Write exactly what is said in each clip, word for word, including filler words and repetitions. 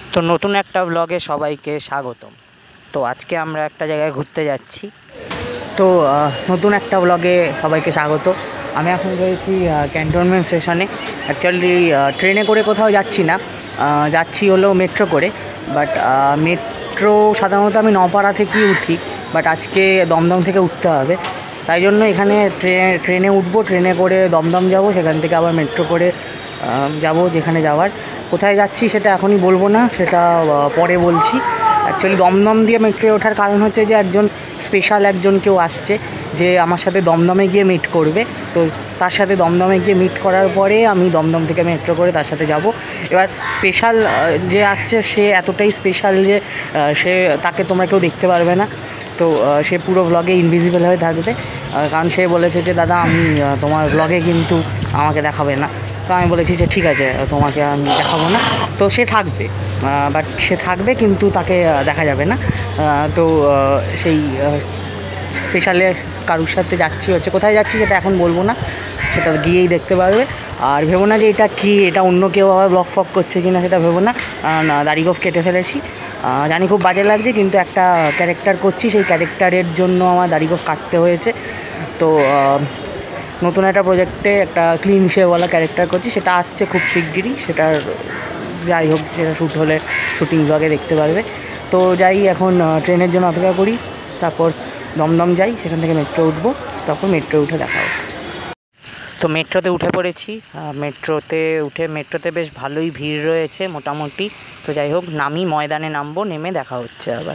তো নতুন একটা ব্লগে সবাইকে স্বাগতম। তো আজকে আমরা একটা জায়গায় ঘুরতে যাচ্ছি। তো নতুন একটা ব্লগে সবাইকে স্বাগত। আমি এখন রয়েছি ক্যান্টনমেন্ট স্টেশনে। অ্যাকচুয়ালি ট্রেনে করে কোথাও যাচ্ছি না, যাচ্ছি হলো মেট্রো করে। বাট মেট্রো সাধারণত আমি নপাড়া থেকেই উঠি, বাট আজকে দমদম থেকে উঠতে হবে। তাই জন্য এখানে ট্রেনে ট্রেনে উঠবো, ট্রেনে করে দমদম যাব, সেখান থেকে আবার মেট্রো করে যাব যেখানে যাওয়ার। কোথায় যাচ্ছি সেটা এখনই বলবো না, সেটা পরে বলছি। অ্যাকচুয়ালি দমদম দিয়ে মেট্রোয় ওঠার কারণ হচ্ছে যে একজন স্পেশাল একজন কেউ আসছে যে আমার সাথে দমদমে গিয়ে মিট করবে। তো তার সাথে দমদমে গিয়ে মিট করার পরে আমি দমদম থেকে মেট্রো করে তার সাথে যাব। এবার স্পেশাল যে আসছে সে এতটাই স্পেশাল যে সে তাকে তোমরা কেউ দেখতে পারবে না। তো সে পুরো ব্লগে ইনভিজিবল হয়ে থাকবে, কারণ সে বলেছে যে দাদা আমি তোমার ব্লগে কিন্তু আমাকে দেখাবে না। তো আমি বলেছি যে ঠিক আছে, তোমাকে আমি দেখাবো না। তো সে থাকবে, বাট সে থাকবে কিন্তু তাকে দেখা যাবে না। তো সেই স্পেশালের কারুর সাথে যাচ্ছি, হচ্ছে কোথায় যাচ্ছি সেটা এখন বলবো না, সেটা গিয়েই দেখতে পারবে। আর ভেবো না যে এটা কি, এটা অন্য কেউ আবার ব্লগ ফগ করছে কি না সেটা ভেবো না। না, দাড়ি গোঁফ কেটে ফেলেছি, জানি খুব বাজে লাগছে, কিন্তু একটা ক্যারেক্টার করছি, সেই ক্যারেক্টারের জন্য আমার দাড়ি গোঁফ কাটতে হয়েছে। তো নতুন একটা প্রজেক্টে একটা ক্লিন শেভওয়ালা ক্যারেক্টার করছি, সেটা আসছে খুব শিগগিরই। সেটার যাই হোক, সেটা শ্যুট হলে শ্যুটিং ব্লগে দেখতে পারবে। তো যাই, এখন ট্রেনের জন্য অপেক্ষা করি, তারপর দমদম যাই, সেখান থেকে মেট্রো উঠবো, তারপর মেট্রো উঠে দেখা হচ্ছে। তো মেট্রোতে উঠে পড়েছি। মেট্রোতে উঠে মেট্রোতে বেশ ভালোই ভিড় রয়েছে মোটামুটি। তো যাই হোক, নামি ময়দানে নামবো, নেমে দেখা হচ্ছে আবার।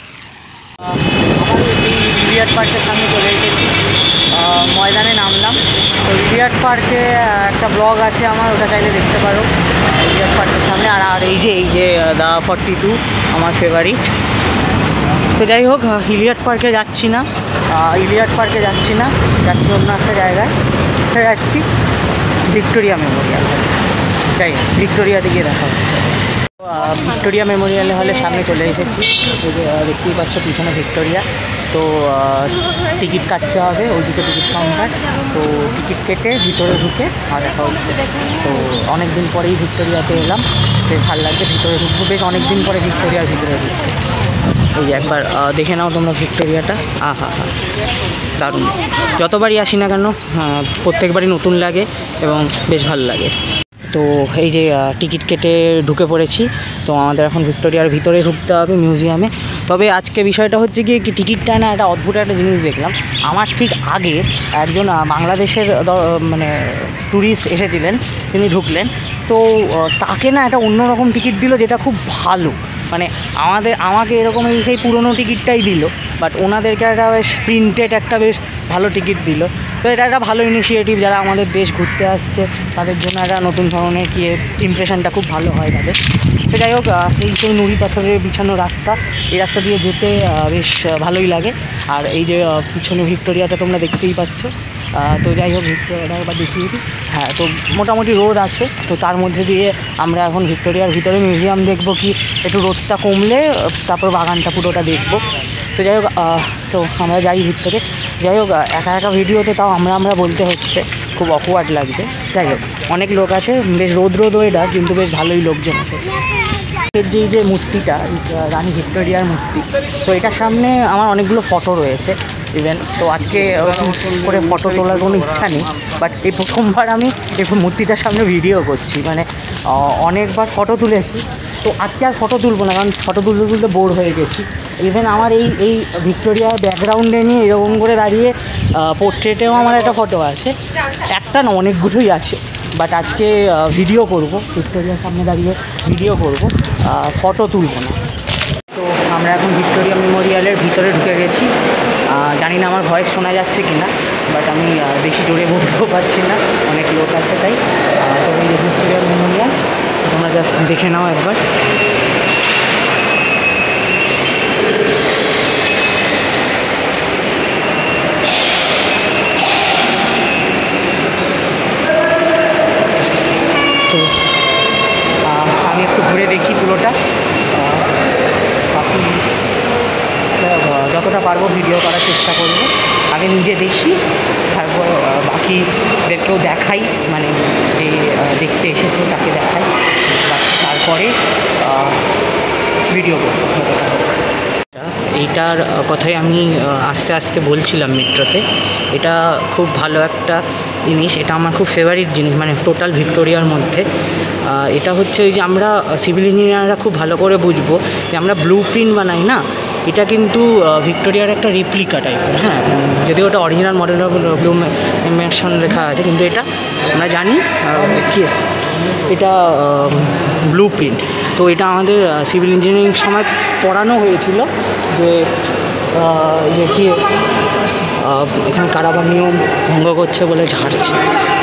আমার এই ইলিয়াট পার্কের সামনে চলে এসেছি, ময়দানে নামলাম। তো ইলিয়াট পার্কে একটা ব্লগ আছে আমার, ওটা চাইলে দেখতে পারো ইলিয়াট পার্কের সামনে। আর আর এই যে এই যে দা ফর্টি টু আমার ফেভারিট। তো যাই হোক, ইলিয়াট পার্কে যাচ্ছি না, ইলিয়াট পার্কে যাচ্ছি না যাচ্ছি অন্য একটা জায়গায় যাচ্ছি, ভিক্টোরিয়া মেমোরিয়াল। যাই হোক, ভিক্টোরিয়াতে গিয়ে দেখা হচ্ছে। ভিক্টোরিয়া মেমোরিয়াল হলের সামনে চলে এসেছি, দেখতেই পাচ্ছ পিছনে ভিক্টোরিয়া। তো টিকিট কাটতে হবে, ওইদিকে টিকিট কাউন্টার। তো টিকিট কেটে ভিতরে ঢুকে আর দেখা হচ্ছে। তো অনেক দিন পরেই ভিক্টোরিয়াতে এলাম, বেশ ভালো লাগছে। ভিতরে ঢুকবো, বেশ অনেক দিন পরে ভিক্টোরিয়ার ভিতরে ঢুকবো। এই যে একবার দেখে নাও তোমরা ভিক্টোরিয়াটা, আহা হা দারুণ। যতবারই আসি না কেন প্রত্যেকবারই নতুন লাগে এবং বেশ ভালো লাগে। তো এই যে টিকিট কেটে ঢুকে পড়েছি। তো আমাদের এখন ভিক্টোরিয়ার ভিতরে ঢুকতে হবে মিউজিয়ামে। তবে আজকে বিষয়টা হচ্ছে গিয়ে কি, টিকিটটা না একটা অদ্ভুত একটা জিনিস দেখলাম। আমার ঠিক আগে একজন বাংলাদেশের মানে ট্যুরিস্ট এসেছিলেন, তিনি ঢুকলেন। তো তাকে না একটা অন্যরকম টিকিট দিল, যেটা খুব ভালো। মানে আমাদের আমাকে এরকম এই সেই পুরনো টিকিটটাই দিল, বাট ওনাদেরকে একটা বেশ প্রিন্টেড একটা বেশ ভালো টিকিট দিল। তো এটা একটা ভালো ইনিশিয়েটিভ, যারা আমাদের দেশ ঘুরতে আসছে তাদের জন্য একটা নতুন ধরনের কি ইমপ্রেশনটা খুব ভালো হয় তাদের। তো যাই হোক, এই যে নুড়ি পাথরের বিছানো রাস্তা, এই রাস্তা দিয়ে যেতে বেশ ভালোই লাগে। আর এই যে পিছনে ভিক্টোরিয়াটা তোমরা দেখতেই পাচ্ছ। তো যাই হোক, ভিক্টোরিয়াটা একবার দেখিয়ে দিই। হ্যাঁ, তো মোটামুটি রোদ আছে, তো তার মধ্যে দিয়ে আমরা এখন ভিক্টোরিয়ার ভিতরে মিউজিয়াম দেখবো। কি একটু রোদটা কমলে তারপর বাগানটা পুরোটা দেখবো। তো যাই হোক, তো আমরা যাই ভিতরে। যাই হোক, একা একা ভিডিওতে তাও আমরা আমরা বলতে হচ্ছে, খুব অকওয়ার্ড লাগছে। যাই হোক, অনেক লোক আছে, বেশ রোদ রোদ ওয়েদার, কিন্তু বেশ ভালোই লোকজন আছে। যেই যে মূর্তিটা, রানী ভিক্টোরিয়ার মূর্তি, তো এটার সামনে আমার অনেকগুলো ফটো রয়েছে ইভেন। তো আজকে করে ফটো তোলার কোনো ইচ্ছা নেই, বাট এই প্রথমবার আমি এই মূর্তিটার সামনে ভিডিও করছি। মানে অনেকবার ফটো তুলেছি, তো আজকে আর ফটো তুলবো না, কারণ ফটো তুলতে তুলতে বোর হয়ে গেছি। ইভেন আমার এই এই ভিক্টোরিয়ার ব্যাকগ্রাউন্ডে নিয়ে এরকম করে দাঁড়িয়ে পোর্ট্রেটেও আমার একটা ফটো আছে, একটা না অনেকগুলোই আছে। বাট আজকে ভিডিও করব, ভিক্টোরিয়ার সামনে দাঁড়িয়ে ভিডিও করব, ফটো তুলব না। তো আমরা এখন ভিক্টোরিয়া মেমোরিয়ালের ভিতরে ঢুকে গেছি। জানি না আমার ভয়েস শোনা যাচ্ছে কি না, বাট আমি বেশি জোরে বলতেও পারছি না, অনেক লোক আছে তাই। তো এই যে ভিক্টোরিয়া মেমোরিয়াল, তোমরা জাস্ট দেখে নাও একবার। তো আমি একটু ঘুরে দেখি পুরোটা, বাকি যতটা পারবো ভিডিও করার চেষ্টা করব। আগে নিজে দেখি, তারপর বাকিদেরকেও দেখাই, মানে যে দেখতে এসেছে তাকে দেখাই। তারপরে ভিডিও করবো। এইটার কথাই আমি আস্তে আস্তে বলছিলাম মেট্রোতে, এটা খুব ভালো একটা জিনিস, এটা আমার খুব ফেভারিট জিনিস মানে টোটাল ভিক্টোরিয়ার মধ্যে। এটা হচ্ছে ওই যে আমরা সিভিল ইঞ্জিনিয়াররা খুব ভালো করে বুঝবো যে আমরা ব্লু প্রিন্ট বানাই না, এটা কিন্তু ভিক্টোরিয়ার একটা রেপ্লিকা টাইপের। হ্যাঁ, যদিও ওটা original model of blue mansion লেখা আছে, কিন্তু এটা আমরা জানি কি এটা ব্লু প্রিন্ট। তো এটা আমাদের সিভিল ইঞ্জিনিয়ারিং সময় পড়ানো হয়েছিল যে যে কি এখানে কারাবার নিয়ম ভঙ্গ করছে বলে ঝাড়ছে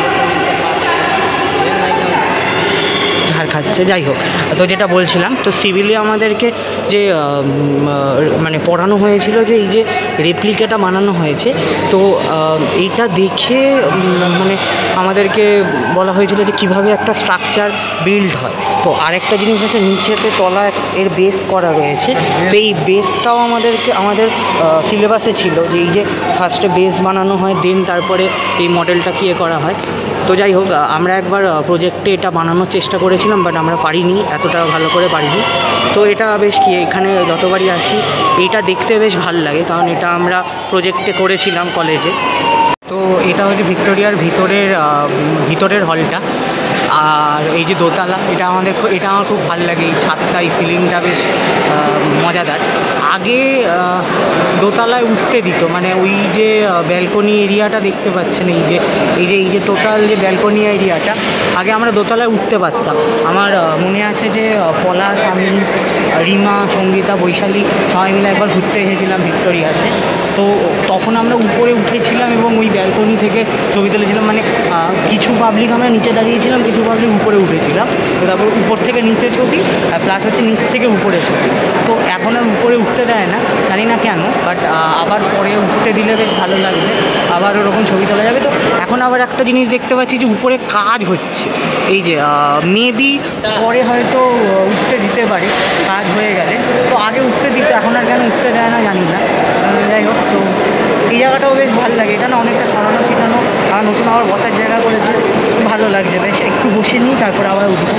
ঝাড় খাচ্ছে। যাই হোক, তো যেটা বলছিলাম, তো সিভিলে আমাদেরকে যে মানে পড়ানো হয়েছিল যে এই যে রেপ্লিকাটা বানানো হয়েছে, তো এইটা দেখে মানে আমাদেরকে বলা হয়েছিল যে কীভাবে একটা স্ট্রাকচার বিল্ড হয়। তো আরেকটা জিনিস আছে, নিচেতে তলা এর বেস করা রয়েছে, তো এই বেসটাও আমাদেরকে আমাদের সিলেবাসে ছিল যে এই যে ফার্স্টে বেস বানানো হয়, দেন তারপরে এই মডেলটা কি করা হয়। তো যাই হোক, আমরা একবার প্রজেক্টে এটা বানানোর চেষ্টা করেছিলাম, বাট আমরা পারিনি, এতটা ভালো করে পারিনি। তো এটা বেশ কি, এখানে যতবারই আসি এইটা দেখতে বেশ ভালো লাগে, কারণ এটা আমরা প্রজেক্টে করেছিলাম কলেজে। তো এটা হচ্ছে ভিক্টোরিয়ার ভিতরের ভিতরের হলটা, আর এই যে দোতলা, এটা আমাদের এটা আমার খুব ভালো লাগে, এই ছাদটা, এই সিলিংটা বেশ মজাদার। আগে দোতলায় উঠতে দিত, মানে ওই যে ব্যালকনি এরিয়াটা দেখতে পাচ্ছেন, এই যে এই যে এই যে টোটাল যে ব্যালকনি এরিয়াটা, আগে আমরা দোতলায় উঠতে পারতাম। আমার মনে আছে যে পলাশ, আমি, রিমা, সঙ্গীতা, বৈশালী সবাই মিলে একবার ঘুরতে এসেছিলাম ভিক্টোরিয়াতে। তো তখন আমরা উপরে উঠেছিলাম এবং ওই ব্যালকনি থেকে ছবি তুলেছিলাম, মানে কিছু পাবলিক আমরা নিচে দাঁড়িয়েছিলাম, কিছু পাবলিক উপরে উঠেছিলাম। তো তারপর উপর থেকে নিচে ছবি, আর প্লাস হচ্ছে নিচ থেকে উপরে ছবি। তো এখন আর উপরে উঠতে দেয় না, জানি না কেন, বাট আবার পরে উঠতে দিলে বেশ ভালো লাগবে, আবার ওরকম ছবি তোলা যাবে। তো এখন আবার একটা জিনিস দেখতে পাচ্ছি যে উপরে কাজ হচ্ছে, এই যে মেবি পরে হয়তো উঠতে দিতে পারে কাজ হয়ে গেলে। তো আগে উঠতে দিত, এখন আর কেন উঠতে দেয় না জানি না। যাই হোক, তো এই জায়গাটাও বেশ ভালো লাগে, এটা না অনেকটা সরানো ছিটানো, আর নতুন আবার বসার জায়গা করেছে, ভালো লাগছে বেশ। একটু বসে নিই, তারপরে আবার উঠবো।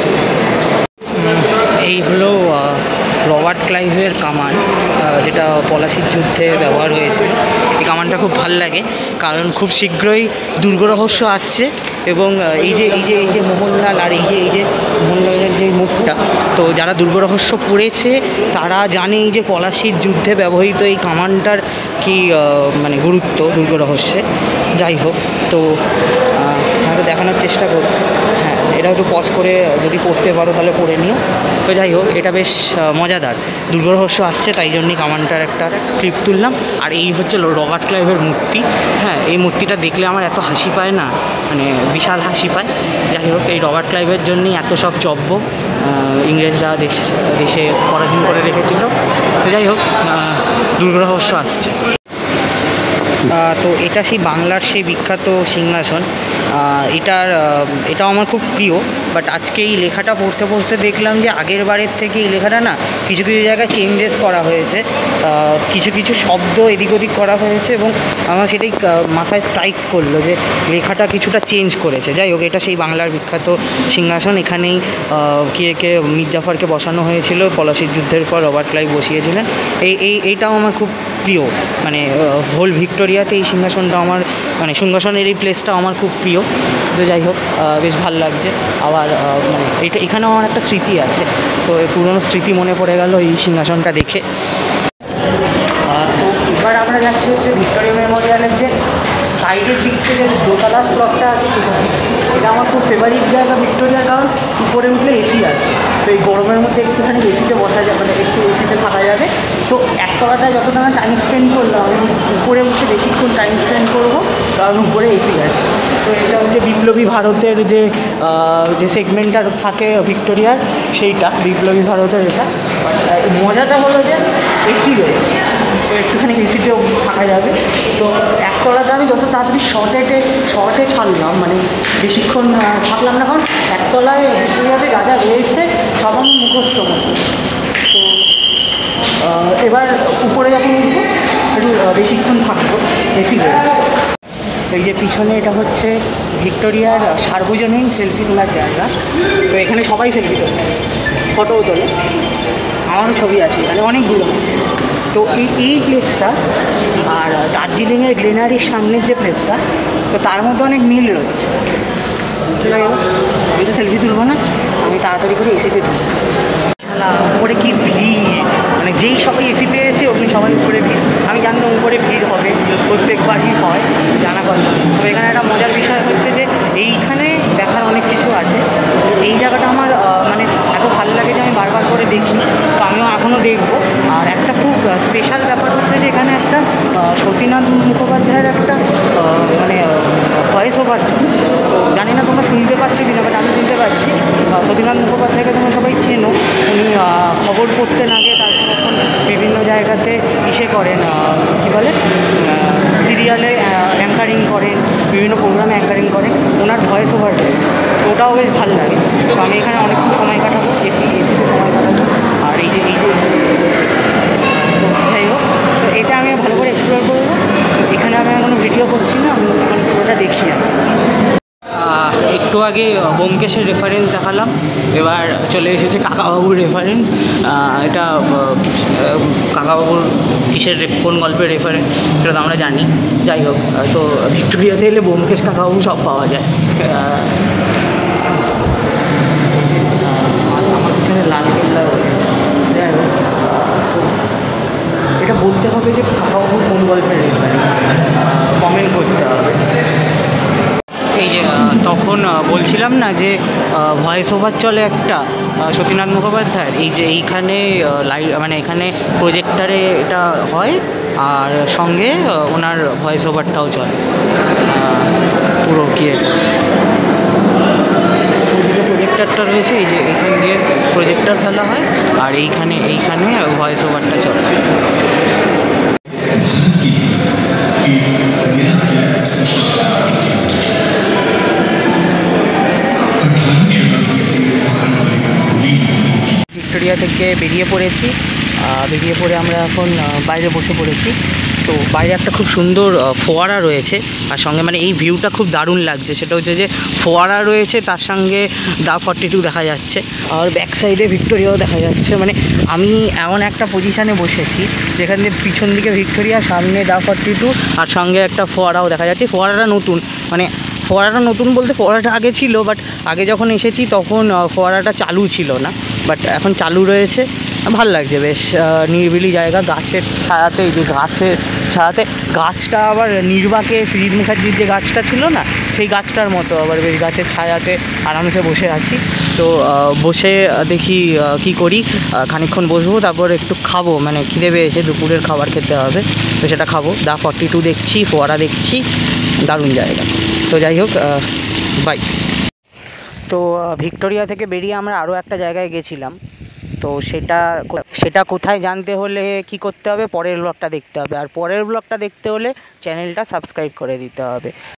এই হলো রবার্ট ক্লাইভের কামান, যেটা পলাশির যুদ্ধে ব্যবহার হয়েছিল। এই কামানটা খুব ভাল লাগে, কারণ খুব শীঘ্রই দুর্গরহস্য আসছে, এবং এই যে এই যে এই যে মোহনলাল, আর এই যে এই যে মোহনলালের যে মুখটা, তো যারা দুর্গরহস্য পড়েছে তারা জানে এই যে পলাশির যুদ্ধে ব্যবহৃত এই কামানটার কি মানে গুরুত্ব দুর্গরহস্যে। যাই হোক, তো আমরা দেখানোর চেষ্টা করব। হ্যাঁ, এটা একটু পজ করে যদি পড়তে পারো তাহলে পড়ে নিও। তো যাই হোক, এটা বেশ মজাদার, দুর্গরহস্য আসছে তাই জন্যই কামানটার একটা ক্লিপ তুললাম। আর এই হচ্ছে রবার্ট ক্লাইভের মূর্তি। হ্যাঁ, এই মূর্তিটা দেখলে আমার এত হাসি পায় না, মানে বিশাল হাসি পায়। যাই হোক, এই রবার্ট ক্লাইভের জন্যই এত সব চব্য ইংরেজরা দেশ দেশে পরাধীন করে রেখেছিল। তো যাই হোক, দুর্গরহস্য আসছে। তো এটা সেই বাংলার সেই বিখ্যাত সিংহাসন, এটার এটাও আমার খুব প্রিয়। বাট আজকে এই লেখাটা পড়তে পড়তে দেখলাম যে আগের বারের থেকে এই লেখাটা না কিছু কিছু জায়গায় চেঞ্জেস করা হয়েছে, কিছু কিছু শব্দ এদিক ওদিক করা হয়েছে, এবং আমার সেটাই মাথায় স্ট্রাইক করলো যে লেখাটা কিছুটা চেঞ্জ করেছে। যাই হোক, এটা সেই বাংলার বিখ্যাত সিংহাসন, এখানেই কে কে মির্জাফরকে বসানো হয়েছিল, পলাশির যুদ্ধের পর রবার্ট ক্লাইভ বসিয়েছিলেন। এই এই এইটাও আমার খুব প্রিয়, মানে হোল ভিক্টোরিয়াতে এই সিংহাসনটা আমার, মানে সিংহাসনের এই প্লেসটা আমার খুব প্রিয়। তো যাই হোক, বেশ ভালো লাগছে। আবার মানে এটা এখানেও আমার একটা স্মৃতি আছে, তো এই পুরনো স্মৃতি মনে পড়ে গেল এই সিংহাসনটা দেখে। তো এবার আমরা যাচ্ছি হচ্ছে ভিক্টোরিয়া মেমোরিয়ালের যে সাইডের দিক থেকে দোতলা স্লটটা আছে সেখানে। এটা আমার খুব ফেভারিট জায়গা ভিক্টোরিয়ার, কারণ উপরে উঠলে এসি আছে, তো এই গরমের মধ্যে একটুখানি এসিতে বসা যাবে, মানে একটু এসিতে থাকা যাবে। তো একতলাটায় যতটা আমি টাইম স্পেন্ড করলাম, আমি উপরে উঠে বেশিক্ষণ টাইম স্পেন্ড করবো, কারণ উপরে এসি আছে। তো এটা হচ্ছে বিপ্লবী ভারতের যে যে সেগমেন্টটা থাকে ভিক্টোরিয়ার, সেইটা বিপ্লবী ভারতের। এটা মজাটা হলো যে এসি রয়েছে, তো একটুখানি এসিতেও থাকা যাবে। তো একতলাটা আমি যত তাড়াতাড়ি শর্টেটে শর্টে ছাড়লাম, মানে বেশিক্ষণ থাকলাম না, কারণ একতলায় ভিক্টোরিয়াতে যা যা রয়েছে সব আমি মুখস্থ করব। তো এবার উপরে যখন উঠবো একটু বেশিক্ষণ থাকবো, এসি রয়েছে। এই যে পিছনে এটা হচ্ছে ভিক্টোরিয়ার সার্বজনীন সেলফি তোলার জায়গা, তো এখানে সবাই সেলফি তোলে, ফটোও তোলে। আমারও ছবি আছে এখানে, অনেকগুলো আছে। তো এই এই প্লেসটা আর দার্জিলিংয়ের গ্লেনারির সামনের যে প্লেসটা, তো তার মধ্যে অনেক মিল রয়েছে। আমি তো সেলফি তুলবো না, আমি তাড়াতাড়ি করে এসিতে তুলবো। উপরে কি ভিড়, মানে যেই সবাই এসি পেয়েছে ওখানে সবাই উপরে ভিড়। আমি জানতাম উপরে ভিড় হবে, প্রত্যেকবারই হয়, জানা কথা। তো এখানে একটা মজার বিষয় হচ্ছে যে এইখানে দেখার অনেক কিছু আছে। এই জায়গাটা আমার মানে এত ভালো লাগে যে আমি বারবার করে দেখি, তো আমিও এখনও দেখবো। আর একটা খুব স্পেশাল ব্যাপার হচ্ছে যে এখানে একটা সতীনাথ মুখোপাধ্যায়ের একটা মানে ভয়েস ওভার চলে। তো জানি না তোমরা শুনতে পাচ্ছ কিনা, বাট আমি শুনতে পাচ্ছি। সতীনাথ মুখোপাধ্যায়কে তোমরা সবাই চেনো, উনি খবর পড়তে নাগে, তারপর এখন বিভিন্ন জায়গাতে ইসে করেন, কী বলে, সিরিয়ালে অ্যাঙ্কারিং করেন, বিভিন্ন প্রোগ্রামে অ্যাঙ্কারিং করেন, ওনার ভয়েস ওভার রয়েছে। তো ওটাও বেশ ভালো লাগে। তো আমি এখানে অনেকক্ষণ সময় কাটাবো, এসি এসিতে সময় কাটাবো। আর এই যে এই যে তো যাই হোক, তো এটা আমি ভালো করে এক্সপ্লোর করবো। এখানে আমি কোনো ভিডিও করছি না, আমি এখন পুরোটা দেখি। আমি একটু আগে ব্যোমকেশের রেফারেন্স দেখালাম, এবার চলে এসেছে কাকাবাবুর রেফারেন্স। এটা কাকাবাবুর কিসের কোন গল্পের রেফারেন্স সেটা তো আমরা জানি। যাই হোক, তো ভিক্টোরিয়াতে এলে ব্যোমকেশ কাকাবাবু সব পাওয়া যায়। আমার পিছনে লাল কেল্লা রয়েছে। যাই হোক, এটা বলতে হবে যে কাকাবাবুর কোন গল্পের রেফারেন্স, কমেন্ট করতে হবে। এই যে তখন বলছিলাম না যে ভয়েস ওভার চলে একটা সতীনাথ মুখোপাধ্যায়ের, এই যে এইখানে লাইভ মানে এখানে প্রজেক্টারে এটা হয়, আর সঙ্গে ওনার ভয়েস ওভারটাও চলে পুরো কি প্রজেক্টারটা রয়েছে, এই যে এইখান দিয়ে প্রজেক্টার ফেলা হয়, আর এইখানে এইখানে ভয়েস ওভারটা চলে। ভিক্টোরিয়া থেকে বেরিয়ে পড়েছি, বেরিয়ে পড়ে আমরা এখন বাইরে বসে পড়েছি। তো বাইরে একটা খুব সুন্দর ফোয়ারা রয়েছে, আর সঙ্গে মানে এই ভিউটা খুব দারুণ লাগছে। সেটা হচ্ছে যে ফোয়ারা রয়েছে, তার সঙ্গে দা ফর্টি টু দেখা যাচ্ছে, আর ব্যাক সাইডে ভিক্টোরিয়াও দেখা যাচ্ছে। মানে আমি এমন একটা পজিশানে বসেছি যেখানে পিছন দিকে ভিক্টোরিয়া, সামনে দা ফর্টি টু, আর সঙ্গে একটা ফোয়ারাও দেখা যাচ্ছে। ফোয়ারাটা নতুন, মানে ফোয়ারাটা নতুন বলতে ফোয়ারাটা আগে ছিল, বাট আগে যখন এসেছি তখন ফোয়ারাটা চালু ছিল না, বাট এখন চালু রয়েছে। ভাল লাগছে, বেশ নিরিবিলি জায়গা, গাছের ছায়াতে, এই যে গাছের ছায়াতে, গাছটা আবার নির্বাকে ফিরিদ মুখার্জির যে গাছটা ছিল না, সেই গাছটার মতো আবার বেশ গাছের ছায়াতে আরামসে বসে আছি। তো বসে দেখি কি করি, খানিকক্ষণ বসবো, তারপর একটু খাবো, মানে খিদে পেয়েছে, দুপুরের খাবার খেতে হবে, তো সেটা খাবো। দা ফর্টি টু দেখছি, ফোয়ারা দেখছি, দারুণ জায়গা। তো যাই হোক, বাই। তো ভিক্টোরিয়া থেকে বেরিয়ে আমরা আরও একটা জায়গায় গেছিলাম, তো সেটা সেটা কোথায় জানতে হলে কি করতে হবে, পরের ব্লগটা দেখতে হবে, আর পরের ব্লগটা দেখতে হলে চ্যানেলটা সাবস্ক্রাইব করে দিতে হবে।